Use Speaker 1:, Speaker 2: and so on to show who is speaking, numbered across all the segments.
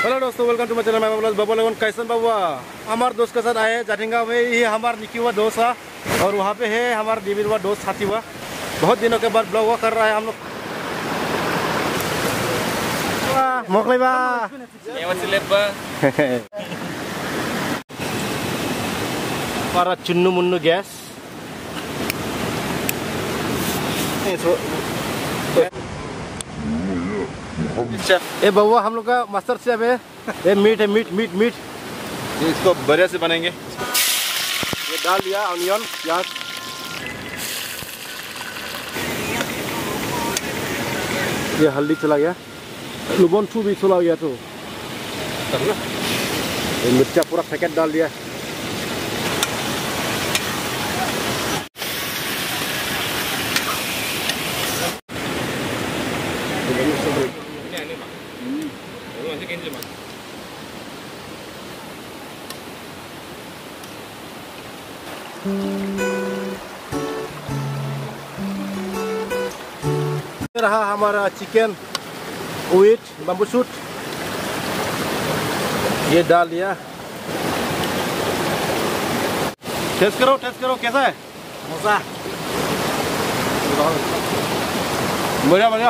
Speaker 1: Hello दोस्तों, welcome to my channel. मैं बाबा लगन कैसन बाबा हमारे दोस्त के साथ आए जाटिंगा में। ये हमारा निकी हुआ दोस्त है और वहाँ पे है हमारा देवी हुआ दोस्त साथी हुआ। बहुत दिनों के बाद ब्लॉग कर रहा है हम लोग। मोकले बा para चुन्नू मुन्नू गैस ए बउआ हम लोग का मास्टर शेफ है। ये मीट है, मीट मीट मीट
Speaker 2: इसको बढ़िया से बनाएंगे।
Speaker 1: ये डाल दिया ऑनियन प्याज। ये हल्दी चला गया, लुबन टू भी चला गया। तो ये मिर्चा पूरा पैकेट डाल दिया। रहा हमारा चिकन विथ बम्बू शूट, ये डाल दिया। टेस्ट करो कैसा है? मजा, बढ़िया बढ़िया।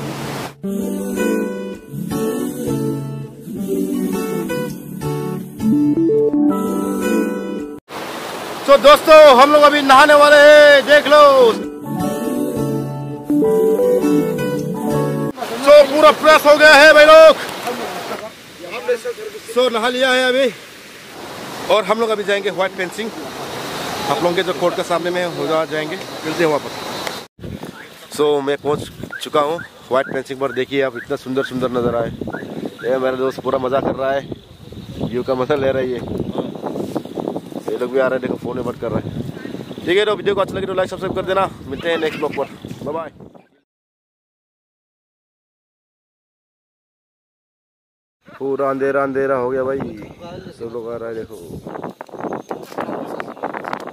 Speaker 1: तो दोस्तों हम लोग अभी नहाने वाले हैं, देख लो। तो पूरा फ्रेश हो गया है भाई लोग। तो नहा लिया है अभी और हम लोग अभी जाएंगे व्हाइट फेंसिंग। आप लोगों के जो कोर्ट के सामने में हो जाएंगे, मिलते हैं वहाँ पर। सो मैं पहुँच चुका हूँ व्हाइट फेंसिंग पर। देखिए आप, इतना सुंदर सुंदर नज़र आए। ये मेरा दोस्त पूरा मजा कर रहा है, व्यू का मजा ले रहा है। ये लोग भी आ रहे हैं, देखो फोन में बात कर रहे हैं। ठीक है, तो वीडियो को अच्छा लगे तो लाइक सब्सक्राइब कर देना। मिलते हैं नेक्स्ट ब्लॉग पर। Bye bye. पूरा अंधेरा अंधेरा हो गया भाई, सब लोग आ रहा है देखो।